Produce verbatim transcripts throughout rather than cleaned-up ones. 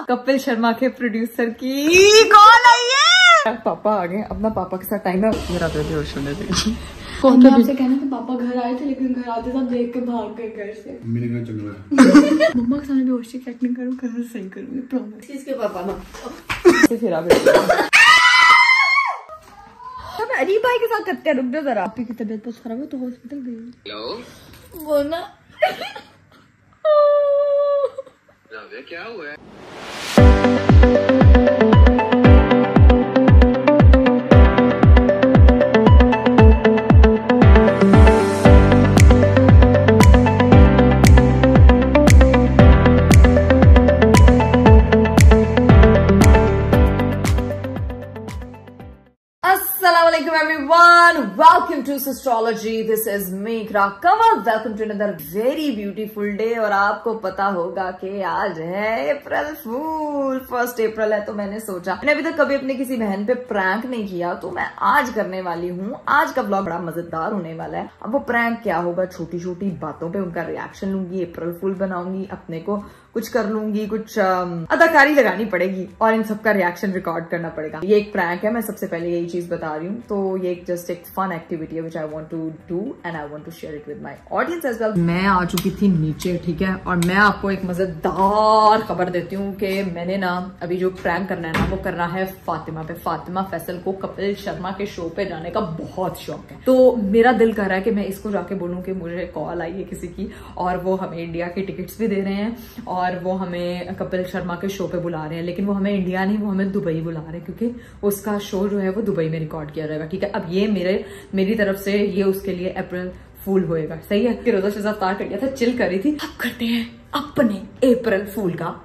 कपिल शर्मा के प्रोड्यूसर की कॉल आई है। पापा आ गए, अपना पापा के साथ टाइम है। मेरा तो बेहोश होने दे। कौन आपसे कहना कि पापा घर आए थे, लेकिन घर आते सब देख के भाग गए घर से। मेरे घर चल रहा है। मम्मा के सामने बेहोशी की एक्टिंग करूं, घर सही करूंगी, प्रॉमिस। किसके पापा ना फिर आ गए। अली भाई के साथ करते हैं, रुक जाओ जरा। आपकी की तबीयत बहुत खराब है तो हॉस्पिटल गई। हेलो वो ना क्या हुआ है? Assalamualaikum everyone, welcome to Astrology. This is me Ikra Kamal. Welcome to another very beautiful day. और आपको पता होगा कि आज है अप्रैल फूल, फर्स्ट अप्रैल है। तो मैंने सोचा, मैंने अभी तक कभी अपनी किसी बहन पे प्रैंक नहीं किया, तो मैं आज करने वाली हूँ। आज का व्लॉग बड़ा मजेदार होने वाला है। अब वो प्रैंक क्या होगा, छोटी छोटी बातों पे उनका रिएक्शन लूंगी, अप्रैल फूल बनाऊंगी, अपने को कुछ कर लूंगी, कुछ अदाकारी लगानी पड़ेगी और इन सबका रिएक्शन रिकॉर्ड करना पड़ेगा। ये एक प्रैंक है, मैं सबसे पहले यही चीज बता रही हूँ। तो ये एक जस्ट एक फन एक्टिविटी है which I want to do and I want to share it with my audience as well. मैं आ चुकी थी नीचे, ठीक है, और मैं आपको एक मजेदार खबर देती हूँ कि मैंने ना अभी जो प्रैंक करना है ना वो करना है फातिमा पे। फातिमा फैसल को कपिल शर्मा के शो पे जाने का बहुत शौक है, तो मेरा दिल कर रहा है कि मैं इसको जाके बोलूँ कि मुझे कॉल आई है किसी की और वो हमें इंडिया की टिकट्स भी दे रहे हैं और और वो हमें कपिल शर्मा के शो पे बुला रहे हैं। लेकिन वो हमें इंडिया नहीं, वो हमें दुबई बुला रहे हैं, क्योंकि उसका शो जो है वो दुबई में रिकॉर्ड किया जाएगा, ठीक है। अब ये मेरे मेरी तरफ से ये उसके लिए अप्रैल फूल होएगा, सही है। फिर रोजा शहजाद पार कर लिया था, चिल करी थी। अब करते हैं अपने अप्रैल फूल का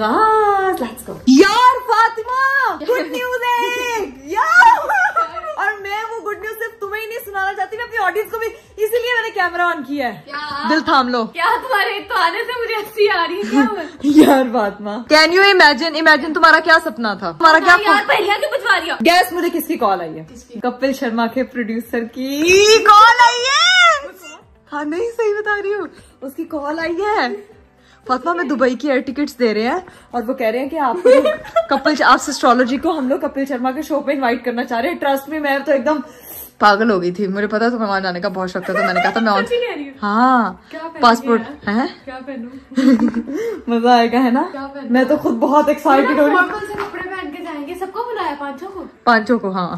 आगाज। लेट्स गो यार। फातिमा गुड न्यूज है यार, और मैं वो गुड न्यूज सिर्फ तुम्हें ही नहीं सुनाना चाहती, मैं अपनी ऑडियंस को भी, इसीलिए मैंने कैमरा ऑन किया है। क्या? दिल थाम लो। क्या तुम्हारे तो आने से मुझे हंसी आ रही है, क्या हुआ? यार Fatima, can you imagine imagine तुम्हारा क्या सपना था, तुम्हारा क्या यार पहले क्यों बजवा रही हो? गैस मुझे किसकी कॉल आई है? कपिल शर्मा के प्रोड्यूसर की कॉल आई है। हाँ नहीं सही बता रही हूँ, उसकी कॉल आई है। फातिमा में दुबई की एयर टिकट्स दे रहे हैं और वो कह रहे हैं कि आपको कपिल आप एस्ट्रोलॉजी को हम लोग कपिल शर्मा के शो पे इनवाइट करना चाह रहे हैं। ट्रस्ट में मैं तो एकदम पागल हो गई थी, मुझे पता था वहां जाने का बहुत शौक था, तो मैंने कहा था मैं और हाँ पासपोर्ट है। क्या पहनूं? मजा आएगा है ना। मैं तो खुद बहुत एक्साइटेड हो रही हूँ। कौन से कपड़े पहन के जाएंगे? सबको बुलाया, पांचों को पांचों को हाँ।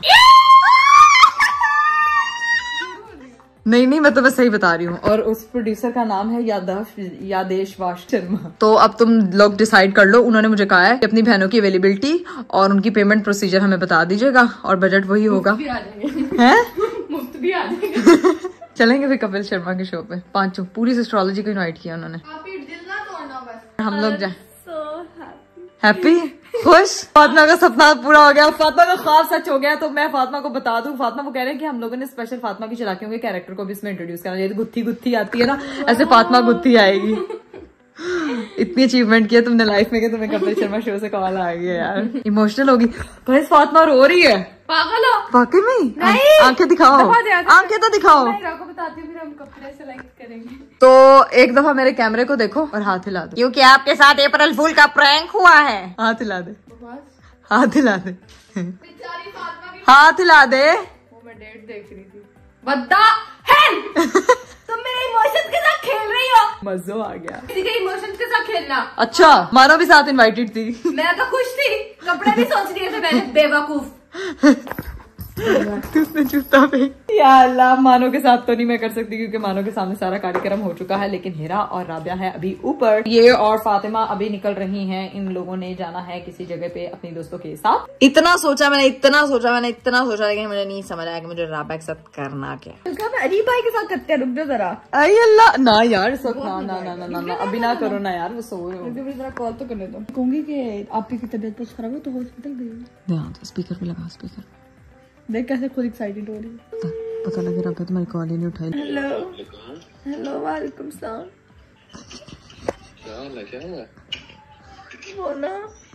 नहीं नहीं मैं तो मैं सही बता रही हूँ। और उस प्रोड्यूसर का नाम है यादव यादेश वाश शर्मा। तो अब तुम लोग डिसाइड कर लो। उन्होंने मुझे कहा है कि अपनी बहनों की अवेलेबिलिटी और उनकी पेमेंट प्रोसीजर हमें बता दीजिएगा और बजट वही होगा। हैं? मुफ्त भी आ जाएंगे। चलेंगे फिर कपिल शर्मा के शो पे, पांचों पूरी एस्ट्रोलॉजी को इनवाइट किया उन्होंने। हम लोग जाए हैप्पी खुश। फातिमा का सपना पूरा हो गया, फातिमा का ख्वाब सच हो गया। तो मैं फातिमा को बता दूं, फातिमा को कह रहे हैं कि हम लोगों ने स्पेशल फातिमा की चलाकियों के कैरेक्टर को भी इसमें इंट्रोड्यूस करना चाहिए। गुत्थी गुत्थी आती है ना, ऐसे फातिमा गुत्थी आएगी। इतनी अचीवमेंट किया तुमने लाइफ में कि तुम्हें कपिल शर्मा शो से कॉल आ गई है यार। इमोशनल होगी। गाइस फातिमा रो रही है। पागल हो? वाकई में? आंखें दिखाओ, आंखें तो दिखाओ। को बताती हूँ, फिर हम कपड़े सेलेक्ट करेंगे। तो एक दफा मेरे कैमरे को देखो और हाथ हिला दो, क्योंकि आपके साथ अप्रैल फूल का प्रैंक हुआ है। हाथ हिला दे, हाथ हिला दे, हाथ हिला दे। वो मैं डेट देख रही थी। बद्दा है तुम मेरे इमोशंस के साथ खेल रही हो। मजा आ गया किसी के इमोशंस के साथ खेलना। अच्छा मानो भी साथ इनवाइटेड थी। मैं तो खुश थी, कपड़े भी सोच रही थे मैंने, बेवकूफ। उसने जूता पे। या अल्लाह, मानो के साथ तो नहीं मैं कर सकती क्योंकि मानो के सामने सारा कार्यक्रम हो चुका है, लेकिन हीरा और राबिया है अभी ऊपर। ये और फातिमा अभी निकल रही हैं। इन लोगों ने जाना है किसी जगह पे अपनी दोस्तों के साथ। इतना सोचा मैंने, इतना सोचा मैंने, इतना सोचा, लेकिन मुझे नहीं समझ आया कि मुझे राबिया के साथ करना क्या। अली भाई के साथ करते हैं, रुक जाओ जरा। अरे अल्लाह ना यार, इस वक्त ना ना ना ना ना अभी ना करो ना यार, वो सो रहे हो। जरा कॉल तो करने दो। कहूंगी कि आपकी तबीयत बहुत खराब है तो हॉस्पिटल गई। स्पीकर पे लगा, स्पीकर देख कैसे खुद एक्साइटेड हो रही है। पता लगे रहा तुम्हारी कॉल ही नहीं उठाई। हेलो हेलो वालेकुम सलाम। क्या हाल है? क्या हुआ? वो ना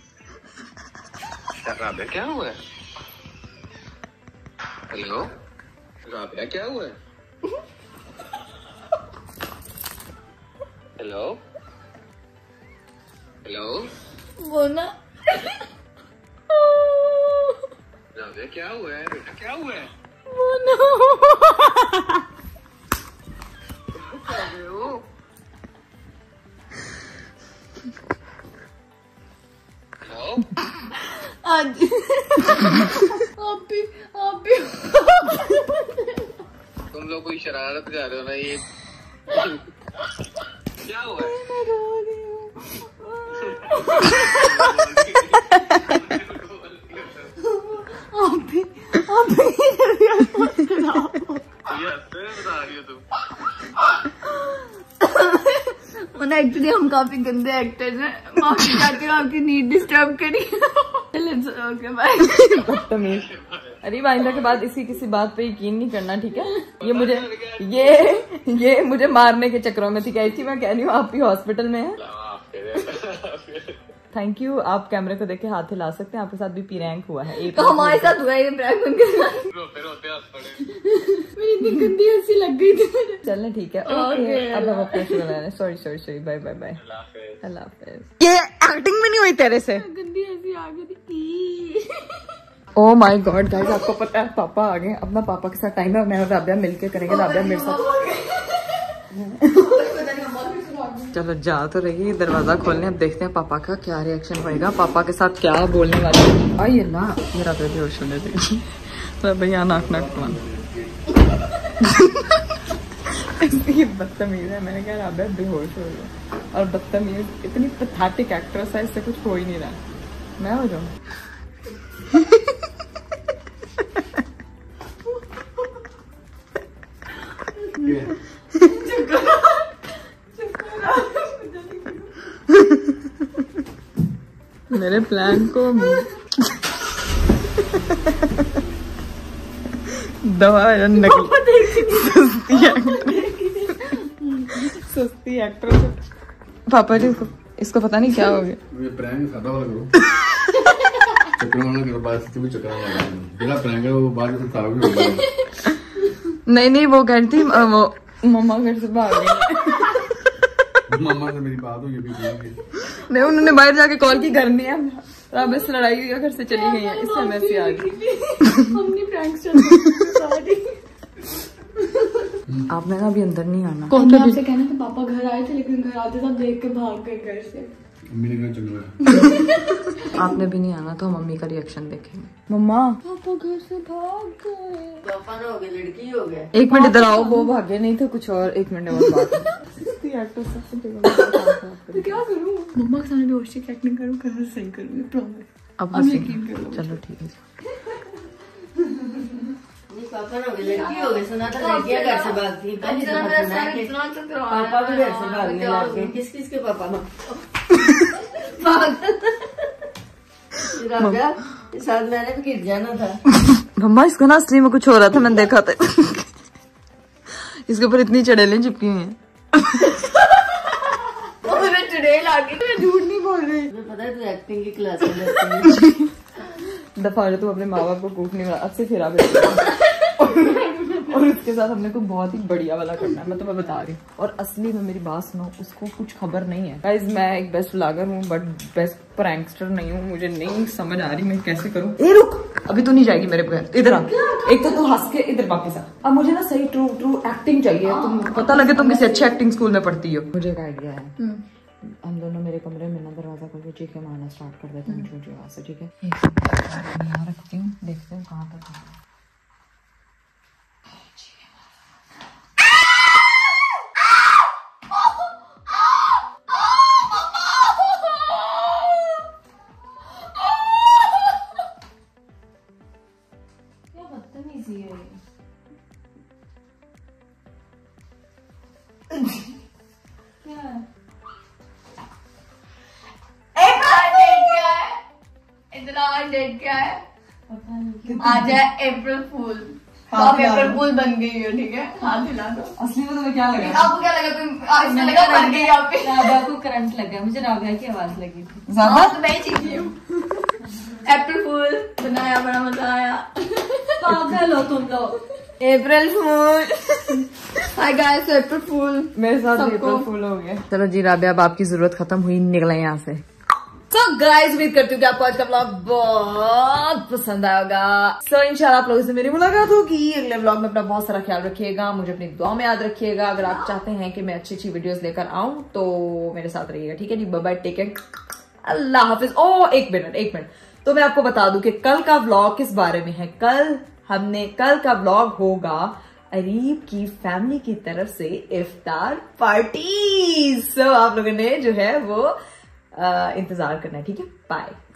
राबिया क्या हुआ है? हेलो राबिया क्या हुआ है? हेलो हेलो वो ना क्या हुआ है बेटा, क्या हुआ है? वो ना आज आप भी आप भी तुम लोग कोई शरारत कर रहे हो ना, ये क्या हुआ है? मैं रो रही हूँ। आप भी आप भी एक्चुअली हम काफी गंदे एक्टर्स हैं। माफी चाहती हूँ आपकी नींद डिस्टर्ब करी। Okay bye. बदतमीज। अरे आइंदा के बाद इसी किसी बात पे यकीन नहीं करना, ठीक है? ये मुझे ये ये मुझे मारने के चक्रों में थी। कही थी मैं कह रही हूँ आप भी हॉस्पिटल में हैं। Thank you. आप कैमरे को देख के हाथ हिला सकते हैं। आपके साथ भी प्रैंक हुआ है एक। तो हमारे साथ हुआ है ये प्रैंक उनके साथ। मेरी इतनी गंदी हंसी लग गई थी। चलना ठीक है। ओके अब हम अपना शुरू लगाने। Sorry sorry sorry bye bye bye. अल्लाह हाफिज। ये एक्टिंग भी नहीं हुई तेरे से। गंदी हंसी आ गई थी। ओह माय गॉड गाइस, आपको पता है पापा आ गए। अपना पापा के साथ टाइम है। मैं और राबिया मिलके करेंगे। राबिया मेरे साथ। चलो जा तो रही, दरवाजा खोलने। अब देखते हैं पापा का क्या रिएक्शन होएगा, पापा के साथ क्या बोलने वाले। आई अल्लाह, मेरा तो बेहोश होने दे भैया। नाक नाक कौन बदतमीज है। मैंने कहा राबिया बेहोश हो गया। और बदतमीज इतनी पैथेटिक एक्ट्रेस है, इससे कुछ हो ही नहीं रहा। मैं हो जाऊँ मेरे प्लान को दवा सस्ती एक्ट्रेस। पापा जी इसको इसको पता नहीं क्या हो गया। मुझे प्रैंक सादा वाला करो। चक्कर वाला करो, बात से भी चक्कर वाला बिना प्रैंक है वो बाहर से सारा भी हो गया। नहीं नहीं वो घर थी, वो मम्मा घर से भाग गई। मम्मा से मेरी बात हुई अभी नहीं, उन्होंने बाहर जाके कॉल की, घर नहीं है राबिया से लड़ाई हुई है, घर से चली गई है, इसलिए मैं ऐसी आ गई। हमने प्रैंक्स चल रहे। आपने ना अभी अंदर नहीं आना। कौन सा आपसे कहना था पापा घर आए थे, लेकिन घर आते सब देख के भाग गए घर से। मम्मी ने कहा चलो। आपने भी नहीं आना तो मम्मी का रिएक्शन देखेंगे। मम्मा पापा घर से भाग गए। पापा ना हो गए, लड़की हो गए। एक मिनट इधर आओ, वो भागे नहीं थे कुछ और। एक मिनट और बात है। तो क्या करूँ? मम्मा के सामने भी होशी की एक्टिंग करूँ, कैसे सही करूँगी प्रॉमिस। अब यकीन करो। चलो ठीक है। पापा ना हो गए, लड़की हो गए। सुना था लड़कियां घर से भागती। पापा भी घर से भागने लग गए। किस किस के पापा ना साथ मैंने भी गिर जाना था। मम्मा इसको ना असली में कुछ हो रहा था, मैंने देखा था। इसके ऊपर इतनी चड़ेलें चिपकी हुई हैं। चुड़ैल आ गई। मैं झूठ नहीं बोल रही। पता है तू एक्टिंग की क्लास में जाती है। दफा तू अपने माँ बाप को कूट नहीं वाला, अब से फिर और उसके साथ हमने को बहुत ही बढ़िया वाला करना है, मैं तुम्हें बता रही हूँ। और असली में मेरी बात सुनो, उसको कुछ खबर नहीं है गाइस। मैं एक बेस्ट व्लॉगर हूँ बट बेस्ट प्रैंकस्टर नहीं हूँ। मुझे नहीं समझ आ रही मैं कैसे करूँ। ए रुक, अभी तू नहीं जाएगी मेरे बगैर। इधर आ। एक तो तू हंस के इधर वापस आ। अब मुझे ना सही ट्रू ट्रू एक्टिंग चाहिए। तुम पता लगे तुम किसी अच्छे एक्टिंग स्कूल में पढ़ती हो। मुझे एक आइडिया है, हम दोनों मेरे कमरे में ना दरवाजा करके चीखे मारना स्टार्ट कर देते हैं जो जगह से, ठीक है? यहाँ रखती हूँ, देखते हैं कहाँ तक। क्या बदतमीजी है ये। क्या है? डेट क्या है? आज है अप्रैल फूल। आप अप्रैल फूल बन गई हो, ठीक है? हाथ हिला दो। असली में तुम्हें क्या लगा? आपको क्या लगा? तुम आज लगा मर गई यहाँ पे। राबिया को करंट लगा, मुझे राबिया की आवाज लगी थी। हाँ तो मैं ही चीखी हूँ। अप्रैल फूल बनाया, बड़ा मजा आया। पागल हो तुम लोग। April fool. Hi guys, April fool. मेरे साथ अप्रैल फूल हो गया। चलो जी राबिया, अब आपकी जरूरत खत्म हुई, निकले यहाँ से। तो गाइस उम्मीद करती हूँ कि आपको आज का व्लॉग बहुत पसंद आएगा। सो so, इंशाल्लाह आप लोगों से मेरी मुलाकात होगी अगले व्लॉग में। अपना बहुत सारा ख्याल रखिएगा, मुझे अपनी दुआ में याद रखिएगा। अगर आप चाहते हैं कि मैं अच्छी अच्छी वीडियोस लेकर आऊं तो मेरे साथ रहिएगा, ठीक है जी। बाय बाय, टेक केयर, अल्लाह हाफिज। ओ एक मिनट एक मिनट तो मैं आपको बता दूं कि कल का व्लॉग किस बारे में है। कल हमने कल का व्लॉग होगा अरीब की फैमिली की तरफ से इफ्तार पार्टी। सो so, आप लोगों ने जो है वो आ, इंतजार करना है, ठीक है। बाय।